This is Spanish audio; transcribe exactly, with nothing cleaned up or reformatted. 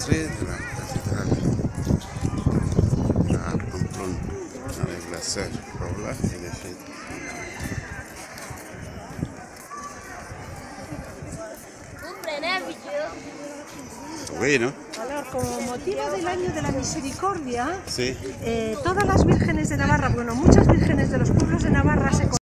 Street de la catedral. Ah, Pamplona, avec la sœur Paula et les filles. Oui, ¿no? Alors, como motivo del año de la misericordia, Sí. eh, todas las vírgenes de Navarra, bueno, muchas vírgenes de los pueblos de Navarra se